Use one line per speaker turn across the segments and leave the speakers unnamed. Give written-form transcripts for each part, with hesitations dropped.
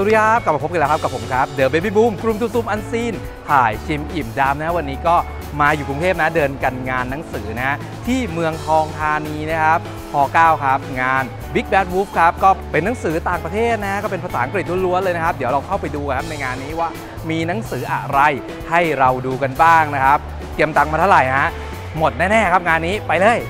สวัสดีครับกลับมาพบกันแล้วครับกับผมครับเดอะเบบี้บูมกลุ่มซูมอันซีนถ่ายชิมอิ่มดำนะวันนี้ก็มาอยู่กรุงเทพนะเดินกันงานหนังสือนะที่เมืองทองธานีนะครับฮ9ครับงาน Big Bad Wolf ครับก็เป็นหนังสือต่างประเทศนะก็เป็นภาษาอังกฤษล้วนๆเลยนะครับเดี๋ยวเราเข้าไปดูครับในงานนี้ว่ามีหนังสืออะไรให้เราดูกันบ้างนะครับเตรียมตังค์มาเท่าไหร่ฮะหมดแน่ๆครับงานนี้ไปเลย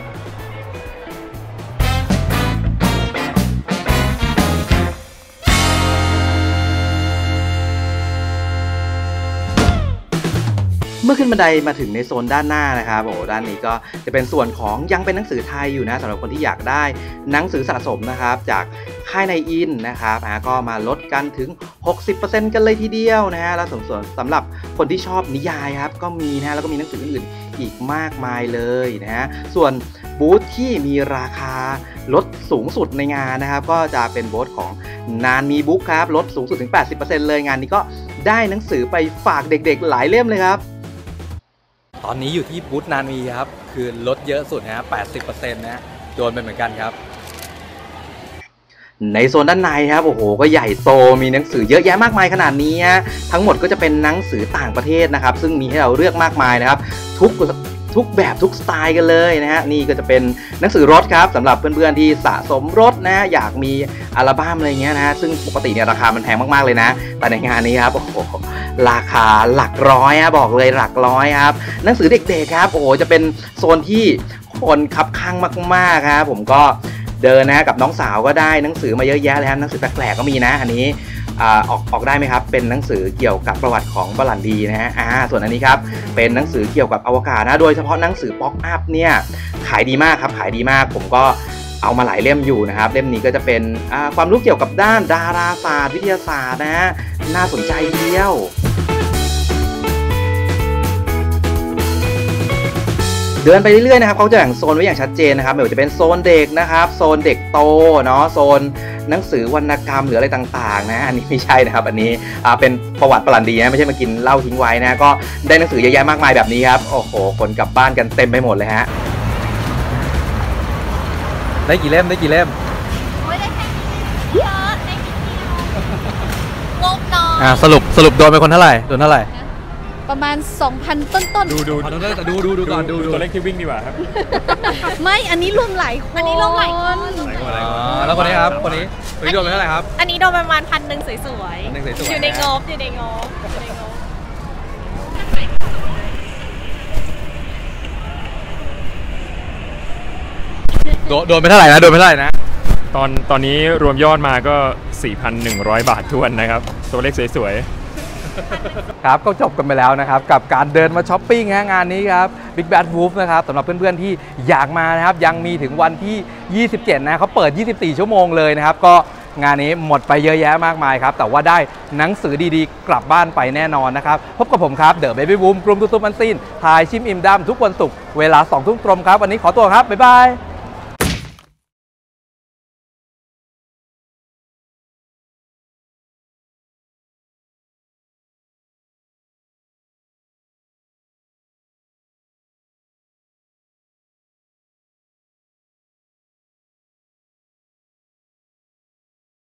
เมื่อขึ้นบันไดมาถึงในโซนด้านหน้านะครับโอ้ด้านนี้ก็จะเป็นส่วนของยังเป็นหนังสือไทยอยู่นะสำหรับคนที่อยากได้หนังสือสะสมนะครับจากค่ายในอินนะครับก็มาลดกันถึง 60% กันเลยทีเดียวนะฮะแล้วส่วนสำหรับคนที่ชอบนิยายครับก็มีนะแล้วก็มีหนังสืออื่นๆอีกมากมายเลยนะฮะส่วนบูธที่มีราคาลดสูงสุดในงานนะครับก็จะเป็นบูธของนานมีบุ๊กครับลดสูงสุดถึง 80% เลยงานนี้ก็ได้หนังสือไปฝากเด็กๆหลายเล่มเลยครับตอนนี้อยู่ที่บูธนานมีครับคือลดเยอะสุดนะ 80% นะโดนไปเหมือนกันครับในโซนด้านในครับโอ้โหก็ใหญ่โตมีหนังสือเยอะแยะมากมายขนาดนี้ทั้งหมดก็จะเป็นหนังสือต่างประเทศนะครับซึ่งมีให้เราเลือกมากมายนะครับทุกแบบทุกสไตล์กันเลยนะฮะนี่ก็จะเป็นหนังสือรถครับสำหรับเพื่อนๆที่สะสมรถนะอยากมีอัลบั้มอะไรเงี้ยนะซึ่งปกติเนี่ยราคามันแพงมากๆเลยนะแต่ในงานนี้ครับโอ้โหราคาหลักร้อยบอกเลยหลักร้อยครับหนังสือเด็กๆครับโอ้โหจะเป็นโซนที่คนคับข้างมากๆครับผมก็เดินนะกับน้องสาวก็ได้หนังสือมาเยอะแยะเลยครับหนังสือแปลกๆก็มีนะอันนี้ออกได้ไหมครับเป็นหนังสือเกี่ยวกับประวัติของบรันดีนะฮะส่วนอันนี้ครับเป็นหนังสือเกี่ยวกับอวกาศนะโดยเฉพาะหนังสือป๊อกอัพเนี่ยขายดีมากครับขายดีมากผมก็เอามาหลายเล่มอยู่นะครับเล่มนี้ก็จะเป็นความรู้เกี่ยวกับด้านดาราศาสตร์วิทยาศาสตร์นะฮะน่าสนใจทีเดียวเดินไปเรื่อยๆนะครับเขาจะแบ่งโซนไว้อย่างชัดเจนนะครับไม่ว่าจะเป็นโซนเด็กนะครับโซนเด็กโตเนาะโซนหนังสือวรรณกรรมหรืออะไรต่างๆนะอันนี้ไม่ใช่นะครับอันนี้เป็นประวัติปรันดีนะไม่ใช่มากินเหล้าทิ้งไว้นะก็ได้หนังสือเยอะแยะมากมายแบบนี้ครับโอ้โหคนกลับบ้านกันเต็มไปหมดเลยฮะได้กี่เล่ม
โอ้ยได้แค่เยอะได้นิดเดียวงบน้อย
สรุปโดนไปคนเท่าไหร่
ประมาณ 2,000 ต้น
ดูก่อนดู
ตัวเลขที่วิ่งดีกว่าครับ
ไม่อันนี้รวมหลายคน
แล้วคนนี้ครับคนนี้โดนไปเท่าไหร่ครับ
อันนี้โดนประมาณ1,000สวยๆอยู่ในงบ
โดนไปเท่าไหร่นะ
ตอนนี้รวมยอดมาก็ 4,100 บาททวนนะครับตัวเลขสวย
ครับก็จบกันไปแล้วนะครับกับการเดินมาช้อปปิ้งงานนี้ครับ Big Bad Wolf นะครับสำหรับเพื่อนๆที่อยากมานะครับยังมีถึงวันที่27นะเขาเปิด24ชั่วโมงเลยนะครับก็งานนี้หมดไปเยอะแยะมากมายครับแต่ว่าได้หนังสือดีๆกลับบ้านไปแน่นอนนะครับพบกับผมครับเดอะเบบี้บูมกลุ่มตุ้มอันซีนถ่ายชิมอิ่มดำทุกวันศุกร์เวลา 20:00 นครับวันนี้ขอตัวครับบ๊ายบาย